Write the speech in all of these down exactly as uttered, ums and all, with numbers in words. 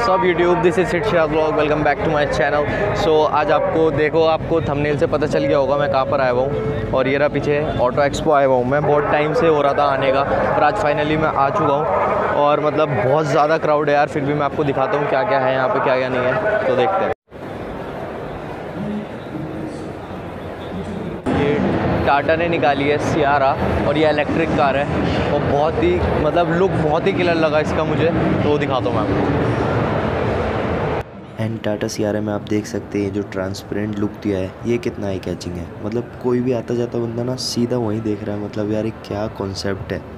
What's up YouTube, this is sit blog. Welcome back to my channel. So आज आपको देखो, आपको thumbnail से पता चल गया होगा मैं कहाँ पर आया हुआ हूँ। और ये रहा पीछे ऑटो एक्सपो आया हुआ हूँ मैं। बहुत टाइम से हो रहा था आने का, पर आज फाइनली मैं आ चुका हूँ। और मतलब बहुत ज़्यादा क्राउड है यार, फिर भी मैं आपको दिखाता हूँ क्या क्या है यहाँ पर, क्या क्या नहीं है, तो देखते हैं। टाटा ने निकाली है सियारा और ये इलेक्ट्रिक कार है और बहुत ही मतलब लुक बहुत ही क्लियर लगा इसका मुझे, तो वो दिखाता हूँ मैं आपको। एंड टाटा सियारा में आप देख सकते हैं जो ट्रांसपेरेंट लुक दिया है, ये कितना आई कैचिंग है। मतलब कोई भी आता जाता बंदा ना सीधा वहीं देख रहा है। मतलब यार ये क्या कॉन्सेप्ट है।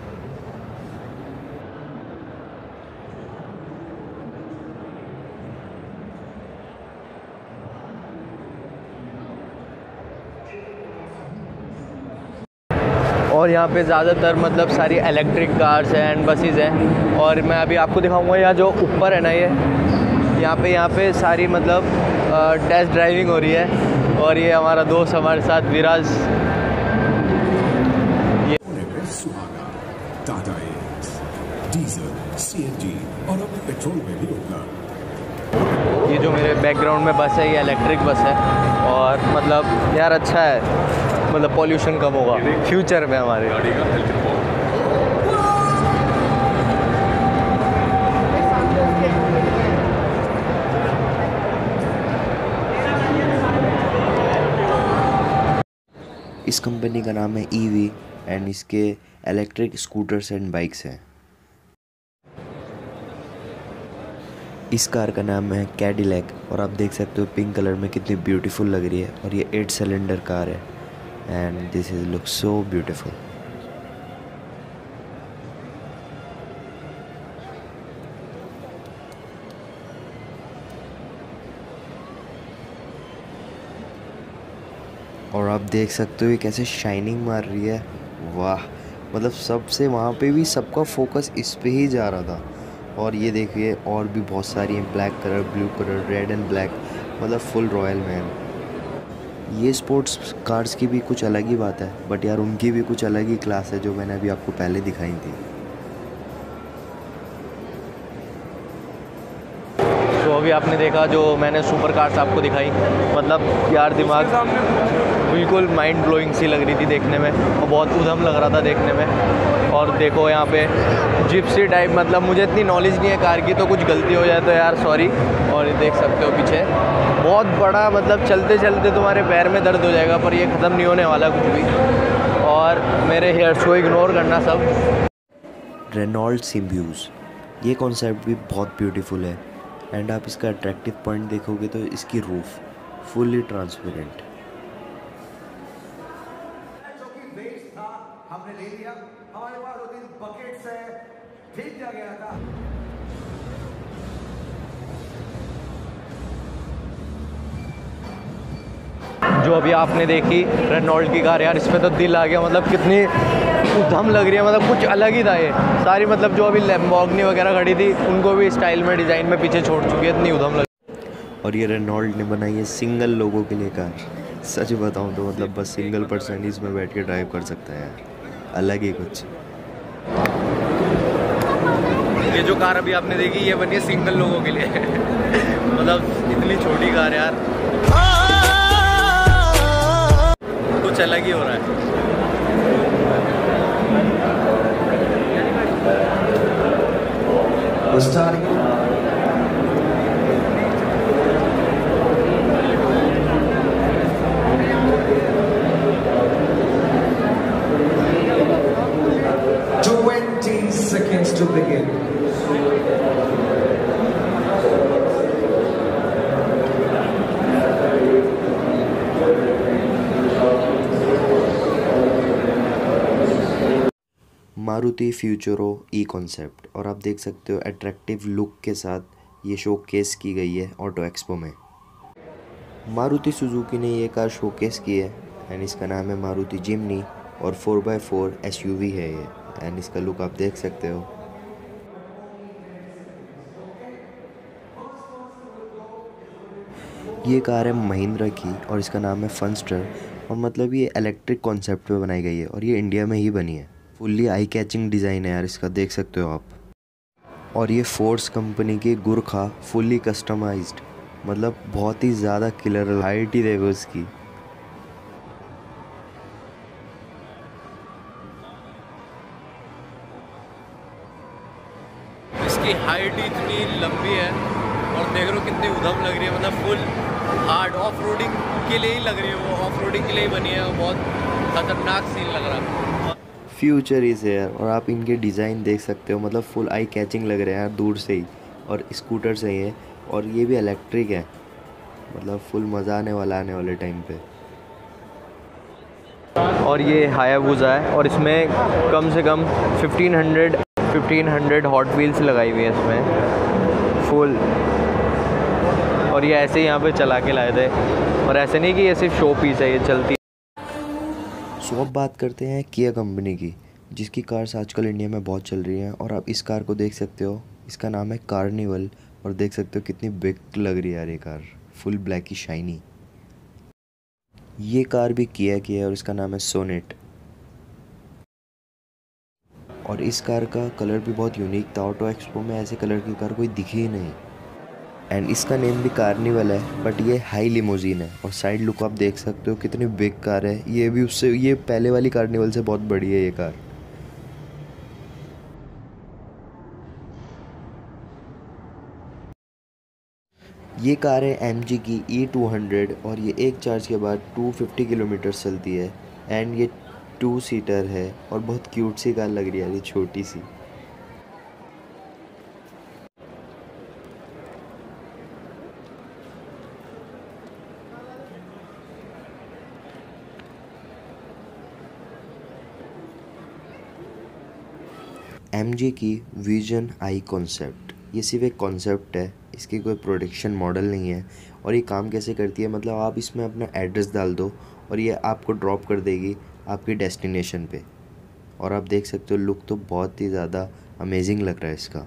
और यहाँ पे ज़्यादातर मतलब सारी इलेक्ट्रिक कार्स हैं एंड बसेस हैं। और मैं अभी आपको दिखाऊंगा यहाँ जो ऊपर है ना, ये यहाँ पे यहाँ पे सारी मतलब टेस्ट ड्राइविंग हो रही है। और ये हमारा दोस्त हमारे साथ विराज, ये टाटा डीजल, सीएनजी और अब पेट्रोल में भी उपलब्ध। ये जो मेरे बैकग्राउंड में बस है ये इलेक्ट्रिक बस है। और मतलब यार अच्छा है, मतलब पॉल्यूशन कम होगा फ्यूचर में हमारे गाड़ी का। इस कंपनी का नाम है ईवी एंड इसके इलेक्ट्रिक स्कूटर्स एंड बाइक्स हैं। इस कार का नाम है कैडिलैक और आप देख सकते हो पिंक कलर में कितनी ब्यूटीफुल लग रही है। और ये एट सिलेंडर कार है and this is look so beautiful. और आप देख सकते हो ये कैसे शाइनिंग मार रही है, वाह। मतलब सबसे वहाँ पे भी सबका फोकस इस पे ही जा रहा था। और ये देखिए और भी बहुत सारी हैं, black colour, blue colour, red and black, मतलब फुल रॉयल मैन। ये स्पोर्ट्स कार्स की भी कुछ अलग ही बात है, बट यार उनकी भी कुछ अलग ही क्लास है जो मैंने अभी आपको पहले दिखाई थी। तो अभी आपने देखा जो मैंने सुपर कार्स आपको दिखाई, मतलब यार दिमाग बिल्कुल माइंड ब्लोइंग सी लग रही थी देखने में और बहुत उधम लग रहा था देखने में। और देखो यहाँ पे जिप्सी टाइप, मतलब मुझे इतनी नॉलेज नहीं है कार की, तो कुछ गलती हो जाए तो यार सॉरी। और ये देख सकते हो पीछे बहुत बड़ा, मतलब चलते चलते तुम्हारे पैर में दर्द हो जाएगा, पर ये ख़त्म नहीं होने वाला कुछ भी। और मेरे हेयर्स को इग्नोर करना सब। रेनॉल्ट सिम्ब्यूज, ये कॉन्सेप्ट भी बहुत ब्यूटीफुल है। एंड आप इसका अट्रैक्टिव पॉइंट देखोगे तो इसकी रूफ फुल्ली ट्रांसपेरेंट। हमने ले लिया, हमारे पास दो तीन बकेट्स है, ठीक जा गया था। जो अभी आपने देखी रेनॉल्ट की कार, यार इस पे तो दिल आ गया। मतलब कितनी उधम लग रही है, मतलब कुछ अलग ही था ये सारी। मतलब जो अभी लैम्बोर्गिनी वगैरह खड़ी थी उनको भी स्टाइल में, डिज़ाइन में पीछे छोड़ चुकी है, इतनी उधम लग। और ये रेनॉल्ट ने बनाई है सिंगल लोगों के लिए कार। सच बताऊं तो मतलब बस सिंगल पर्सन इसमें बैठ के ड्राइव कर सकता है यार, अलग ही कुछ। ये जो कार अभी आपने देखी ये बनी है सिंगल लोगों के लिए मतलब इतनी छोटी कार यार, कुछ अलग ही हो रहा है। twenty seconds to begin. Maruti Futuro e concept, और आप देख सकते हो अट्रैक्टिव लुक के साथ ये शोकेस की गई है ऑटो एक्सपो में। मारुति सुजुकी ने ये कार शोकेस की है एंड इसका नाम है मारुति जिम्नी और फोर बाई फोर एसयूवी है ये। एंड इसका लुक आप देख सकते हो। ये कार है महिंद्रा की और इसका नाम है फनस्टर। और मतलब ये इलेक्ट्रिक कॉन्सेप्ट पे बनाई गई है और ये इंडिया में ही बनी है। फुल्ली आई कैचिंग डिज़ाइन है यार इसका, देख सकते हो आप। और ये फोर्स कंपनी की गुरखा फुल्ली कस्टमाइज्ड, मतलब बहुत ही ज़्यादा किलर। हाइट ही देखो इसकी। इसकी हाइट ही इतनी लंबी है और देख रहे हो कितनी उधम लग रही है, मतलब फुल हार्ड ऑफ रोडिंग के लिए ही लग रही है, वो ऑफ रोडिंग के लिए ही बनी है और बहुत खतरनाक सीन लग रहा है। Future is air. और आप इनके डिज़ाइन देख सकते हो, मतलब फुल आई कैचिंग लग रहे हैं यार दूर से ही। और स्कूटर से ही है और ये भी इलेक्ट्रिक है, मतलब फुल मज़ा आने वाला आने वाले टाइम पे। और ये हायाबुसा है और इसमें कम से कम फिफ्टीन हंड्रेड हॉट व्हील्स लगाई हुई है इसमें फुल। और ये ऐसे ही यहाँ पे चला के लाए थे, और ऐसे नहीं कि ये सिर्फ शो पीस है, ये चलती। सो अब बात करते हैं किया कंपनी की, जिसकी कार्स आजकल इंडिया में बहुत चल रही हैं। और आप इस कार को देख सकते हो, इसका नाम है कार्निवल। और देख सकते हो कितनी बिग लग रही है यार ये कार, फुल ब्लैक की शाइनी। ये कार भी किया की है और इसका नाम है सोनेट। और इस कार का कलर भी बहुत यूनिक था, ऑटो एक्सपो में ऐसे कलर की कार कोई दिखी ही नहीं। एंड इसका नेम भी कार्निवल है, बट ये हाई लिमोजीन है। और साइड लुक आप देख सकते हो कितनी बिग कार है, ये भी उससे, ये पहले वाली कार्निवल से बहुत बड़ी है ये कार। ये कार है एम जी की ई टू हंड्रेड और ये एक चार्ज के बाद टू फिफ्टी किलोमीटर चलती है। एंड ये टू सीटर है और बहुत क्यूट सी कार लग रही है ये छोटी सी। एम जी की विजन आई कॉन्सेप्ट, ये सिर्फ एक कॉन्सेप्ट है, इसकी कोई प्रोडक्शन मॉडल नहीं है। और ये काम कैसे करती है, मतलब आप इसमें अपना एड्रेस डाल दो और ये आपको ड्रॉप कर देगी आपकी डेस्टिनेशन पे। और आप देख सकते हो लुक तो बहुत ही ज़्यादा अमेजिंग लग रहा है इसका।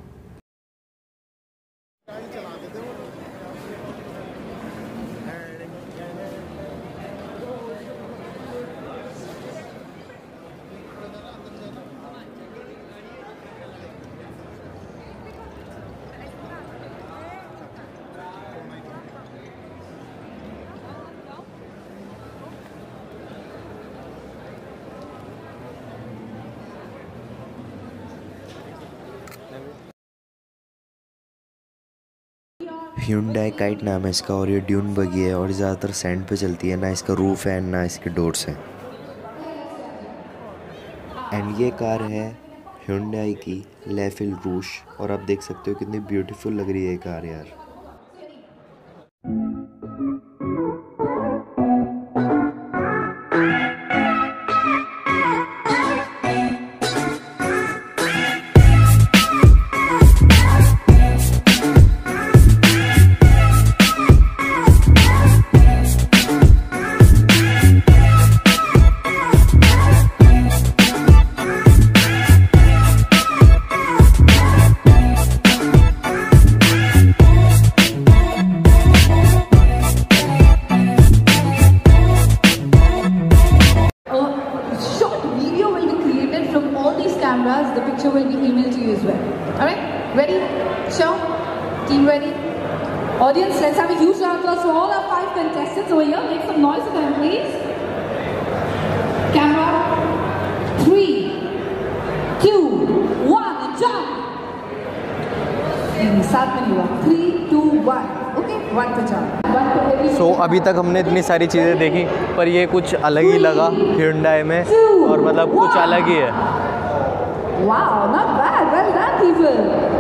Hyundai काइट नाम है इसका और ये ड्यून बगी है और ज़्यादातर सैंड पे चलती है, ना इसका रूफ है ना इसके डोर्स हैं। एंड ये कार है Hyundai की लेफिल रूश और आप देख सकते हो कितनी ब्यूटीफुल लग रही है ये कार यार। Cameras, the picture will be emailed to you as well. Alright? Ready? Show? Team ready? Audience, let's have a huge round of applause for all our five contestants over here. Make some noise for them, please. Camera. Three, two, one, jump! सात में नहीं हुआ. Three, two, one. Okay? One to jump. One to every. So so, अभी तक हमने इतनी सारी चीज़ें देखी, पर ये कुछ अलग ही लगा Hyundai में, और मतलब कुछ अलग ही है। Wow, not bad. Well done, people.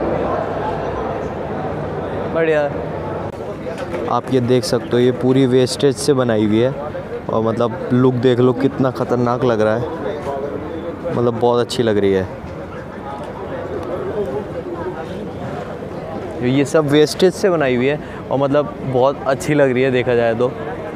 बढ़िया। आप ये देख सकते हो ये पूरी वेस्टेज से बनाई हुई है और मतलब लुक देख लो कितना ख़तरनाक लग रहा है, मतलब बहुत अच्छी लग रही है। ये सब वेस्टेज से बनाई हुई है और मतलब बहुत अच्छी लग रही है देखा जाए तो।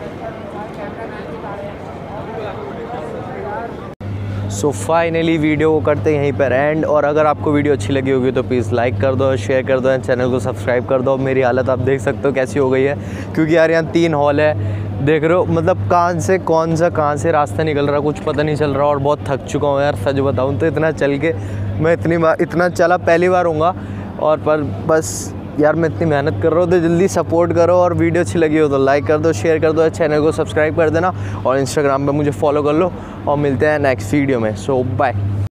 सो फाइनली वीडियो को करते हैं यहीं पर एंड। और अगर आपको वीडियो अच्छी लगी होगी तो प्लीज़ लाइक कर दो, शेयर कर दो एंड चैनल को सब्सक्राइब कर दो। मेरी हालत आप देख सकते हो कैसी हो गई है, क्योंकि यार यहाँ तीन हॉल है, देख रहे हो मतलब कहाँ से कौन सा कहाँ से रास्ता निकल रहा कुछ पता नहीं चल रहा, और बहुत थक चुका हूँ यार सच बताऊँ तो। इतना चल के मैं इतनी बार इतना चला पहली बार होऊंगा, और पर बस यार मैं इतनी मेहनत कर रहा हूँ तो जल्दी सपोर्ट करो, और वीडियो अच्छी लगी हो तो लाइक कर दो, शेयर कर दो, चैनल को सब्सक्राइब कर देना और इंस्टाग्राम पे मुझे फॉलो कर लो, और मिलते हैं नेक्स्ट वीडियो में। So bye.